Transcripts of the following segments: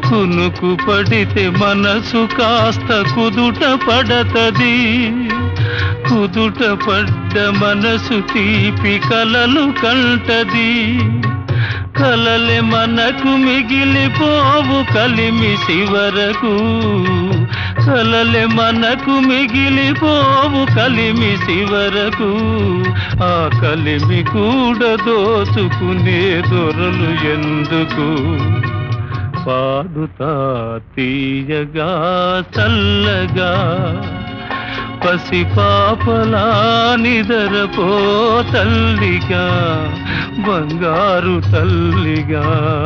కునుకు పడితే మనసు కాస్త కుదుట పడతది. కుదుట పడ్డ మనసు తీపి కలలు కంటది. కలలే మనకు మిగిలిపోవు కలిమిసి వరకు. కలలే మనకు మిగిలిపోవు కలిమిసి వరకు. ఆ కలిమి కూడా దోచుకునే దొరలు ఎందుకు? పాడుతా తీయగా చల్లగా పసిపాపలా నిదరపో తల్లిగా, బంగారు తల్లిగా.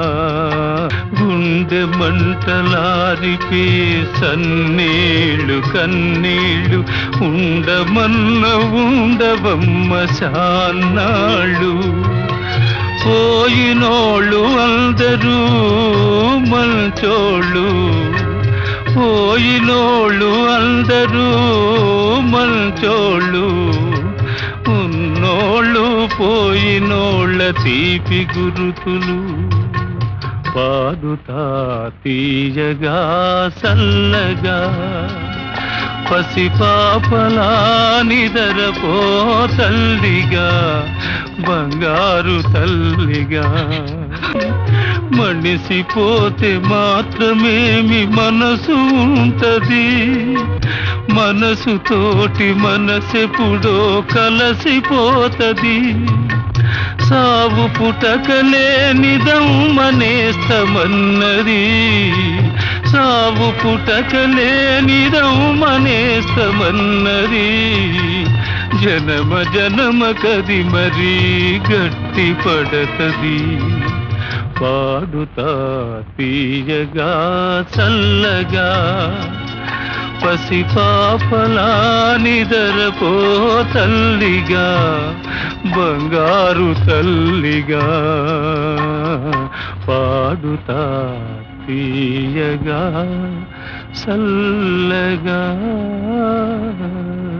గుండె మంటలారిపే సన్నీళ్ళు కన్నీళ్ళు ఉండమన్న ఉండవమ్మ చాన్నాళ్ళు. పోయినోళ్ళు అందరూ మంచోళ్ళు. పోయినోళ్ళు అందరూ మంచోళ్ళు. ఉన్నోళ్ళు పోయినోళ్ళ తీపి గురుతులు. పాడుతా తీయగా చల్లగా పసిపాపలా నిదరపో తల్లిగా, బంగారు తల్లిగా. మనిసిపోతే మాత్రమేమి మనసు ఉంటది. మనసుతోటి మనసెప్పుడో కలసిపోతది. సావు పుటకలేనిదమ్మనేస్తమన్నది. సావు పుటకలేనిదమ్మనేస్తమన్నది. జనమ జనమ కది మరీ గట్టి పడతది. పాడుతా తీయగా చల్లగా పసిపాపలా నిదరపో తల్లిగా, బంగారు తల్లిగా. పాడుతా తీయగా చల్లగా.